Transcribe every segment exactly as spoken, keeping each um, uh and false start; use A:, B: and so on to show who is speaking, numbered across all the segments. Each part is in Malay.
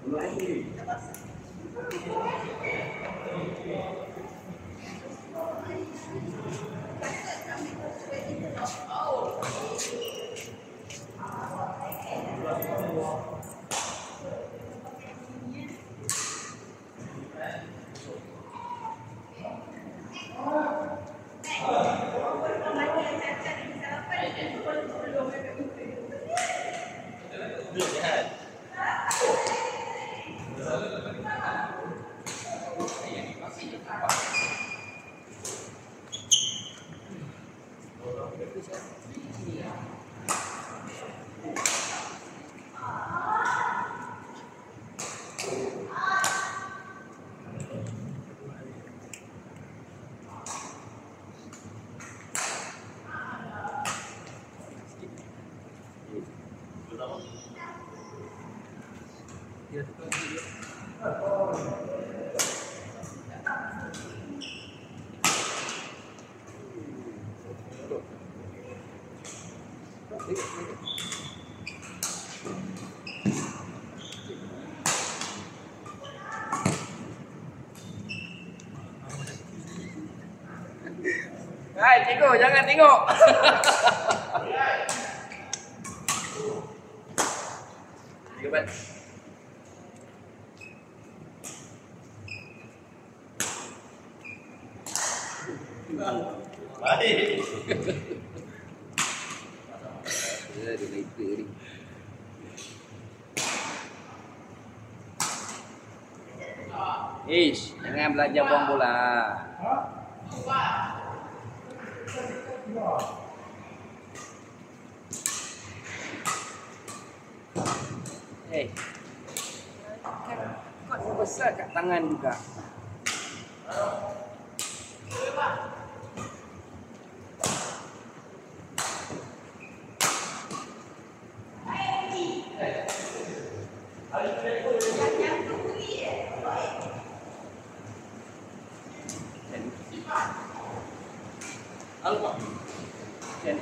A: Hai, tengok, jangan tengok. Tiga bat. Baik. Ya, dia later ni. Ish, jangan belajar buang bola. Eh, kan kot besar kat tangan juga. Alpa. Sini.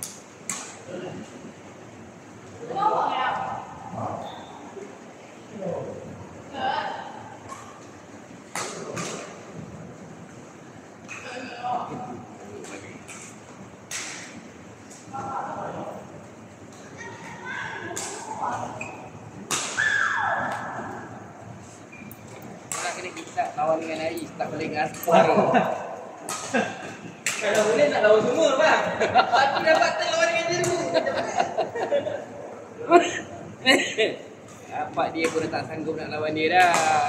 A: Nak kena kita lawan dengan Ais, tak boleh dengan Aspar.
B: Kalau boleh nak lawan semua bang. Tapi dapat tak lawan dengan dia dulu.
A: Apa dia pun dah tak sanggup nak lawan dia dah.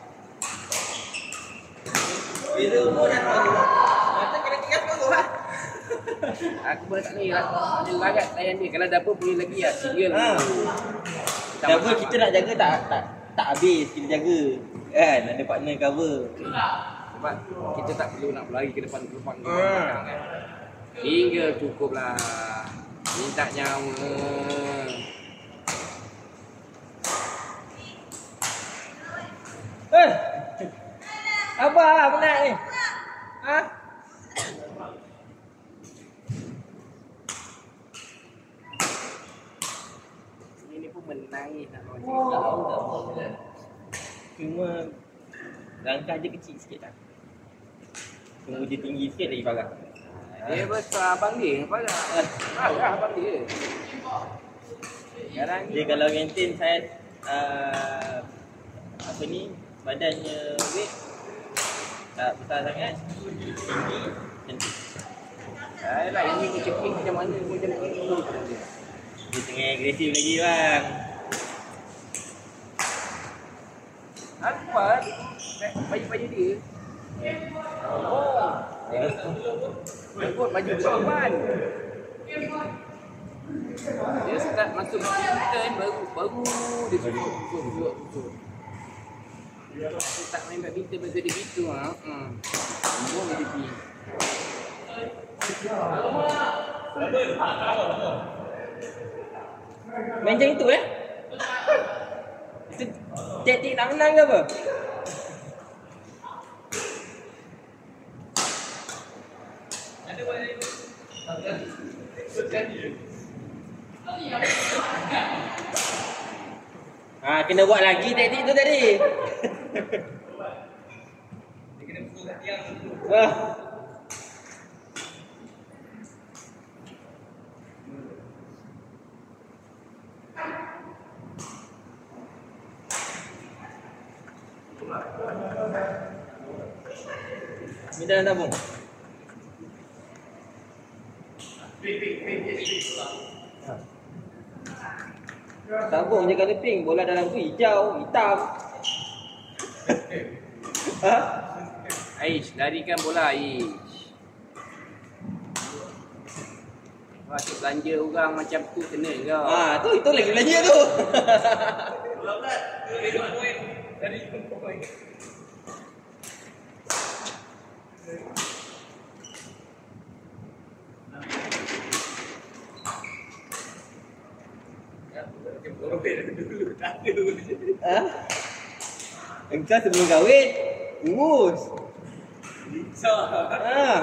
B: Bila umur nak lawan. Mata kena tiga kau lah.
A: Aku pun tak ni lah. Dia larat layan dia. Kalau double boleh lagi lah. Single.
B: Ha. Double kita nak jaga tak tak tak habis kita jaga. Kan ada partner cover.
A: Sebab kita tak perlu nak berlari ke depan ke depan ke belakang kan. Single cukup lah. Minta nyawa.
B: Eh. Apa lah penat ni? Ha?
A: Ini pun menangis nak lawan dia.
B: Cuma langkah dia kecil sikit lah. Tunggu dia tinggi sikit lagi parah.
A: Dia besar abang dia. Parah. Parah abang dia. Sekarang
B: Dia kalau maintain saiz uh, apa ni, badannya weight tak besar sangat, tinggi, cantik.
A: alah ini macam king macam mana macam king tu.
B: Dia tengah agresif lagi bang.
A: Apa? Baju-baju dia. Oh. Ikut baju perempuan. Dia start masuk badminton baru baru dia suruh suruh suruh suruh. Dia tak main badminton bagi dia gitu ah. Hmm. Buang dia pergi.
B: Main macam itu eh? Itu taktik nak menang ke apa? Ada buat ni. Ah, kena buat lagi teknik tu tadi.
C: Dia kena pukul kat tiang tu.
B: Wah. Ni dalam tabung. Tabung je kalau pink, bola dalam tu hijau, hitam. Ha?
A: Aish, larikan bola Aish. Masuk belanja orang macam tu kena kau.
B: Ah, tu itu lagi belanja tu.
C: Dari dua poin. Dari dua poin.
B: Ha? Engkau sebelum kahwin, urus.
C: Bisa.
B: Ha.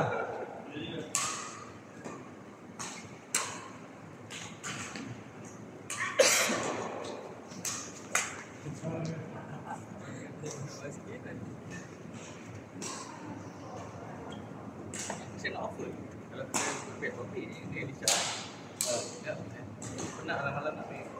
C: Saya nak offer. Kalau kita bet kopi ni, dia Elisha. Ya, penat lah malam nak main.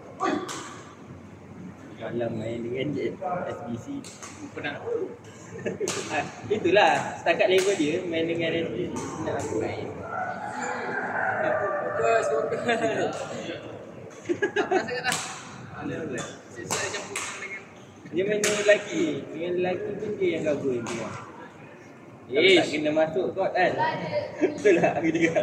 B: Malam main dengan S B C.
C: Penat.
B: Ah, itulah setakat level dia main dengan S B C. Nak aku main.
A: Fokus, fokus.
C: Tak sangat dah. Ada boleh. Saya campurkan dengan
B: Dia main dengan lelaki. Dengan lelaki pun dia yang cover dia. Kalau
A: Ish.
B: tak kena masuk kot kan. Betul lah aku juga.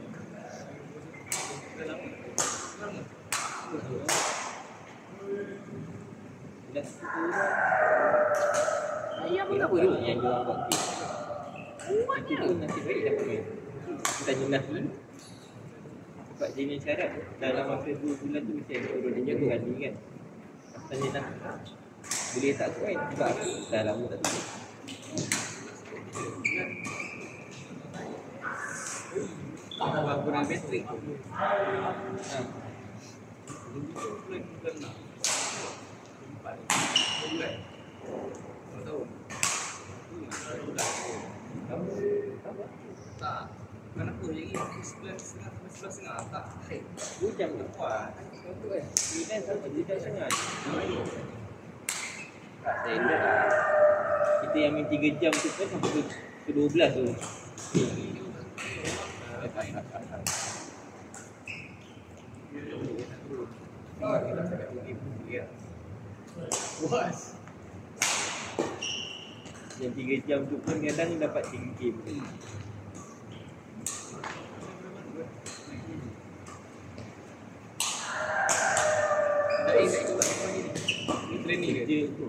B: Dah sepuluh orang.
A: Ayah pun tak apa tu.
B: Yang dia orang buat game. Itu pun nasib baik dapat main. Kita tanya Nafi. Sebab dia ni syarat dalam masa dua bulan tu mesti ada turun dia jaga kali kan. Tanya Nafi. Boleh tak aku main? Sebab aku dah lama tak turun.
C: tak guna metrik.
B: Ha.
C: Bulan bulan nak. Empat. Bulan. Dua tahun. Tak. Kan aku jadi sebelas setengah sampai sebelas setengah tak.
B: Dua jam tu.
C: Kuat.
B: Sembilan sampai dua jam setengah.
A: Tak standard lah.
B: Kita yang main tiga jam tu kan sampai ke dua belas tu.
C: Puas.
B: Yang tiga jam tu pun kadang dapat tiga game.
C: Dah eh, saya cuba apa ni? Ni training ke?
B: Kerja tu.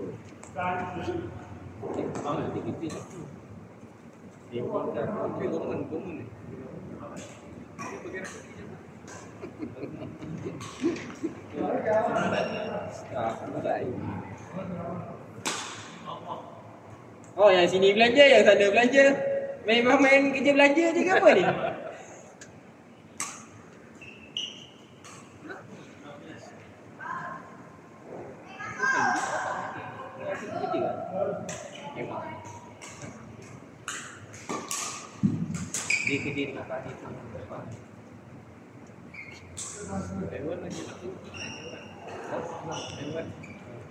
B: Eh, ah, dia kerja tu. Dia tinggal.
C: Tapi government, government ni. Dia bergerak kerja je.
B: Ah, baik. Oh, yang sini belanja, yang sana belanja. Memang main kerja belanja je ke apa ni? Dia kerja dengan Pak Haji tu.
C: Taiwan lagi nak tu. Taiwan.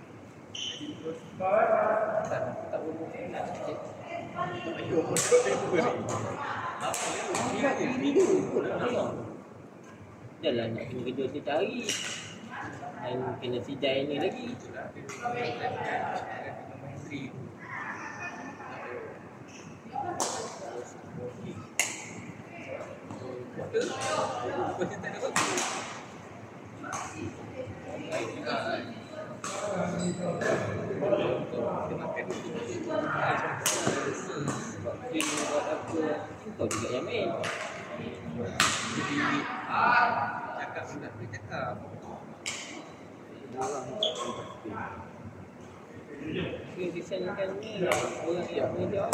C: Tak tak boleh nak sikit. Ayo, bodoh dia beri. Apa dia?
B: Ini dulu. Jalan nak kena kerja tu cari. Dan kena sidai ni lagi. Dia buat apa? Kau juga yang main.
C: Cakap sudah boleh cakap.
B: Dia desainkan ni orang yang menjawab.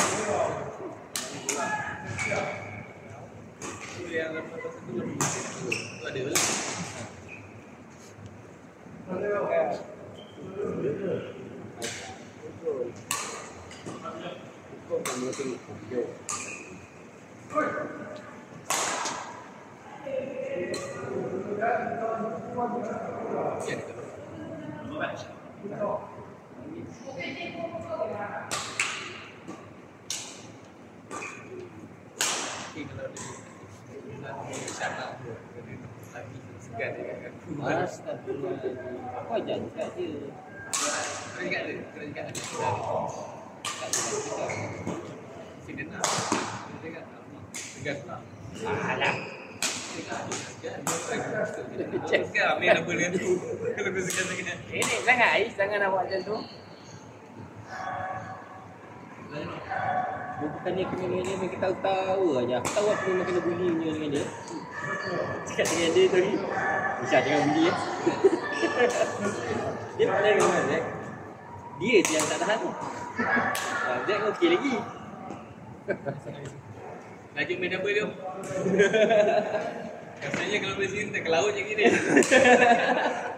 C: Itu yang lepas tu tu lebih tu ada lah.
A: Kau kamu tengok video.
B: Astagfirullahaladzim. Aku ajar dekat dia.
C: Kena dekat dia, kena dekat dia. Tak boleh. Sini nak. Kena dekat. Dekat nak.
B: Alah.
C: Sekarang main apa dengan tu. Kalau kau sekat-sekat.
A: Ini sangat Ais, jangan nak buat macam tu.
B: Bukannya kena dengan dia, kita tahu-tahu aja. Aku tahu aku memang kena bully dengan dia. Cakap dengan dia tadi. Bisa jangan bully ya. Dia tak boleh dengan Zack. Dia je yang tak tahan tu. Zack okey lagi.
C: Lanjut main apa dia? Rasanya kalau boleh sini kita ke laut je gini.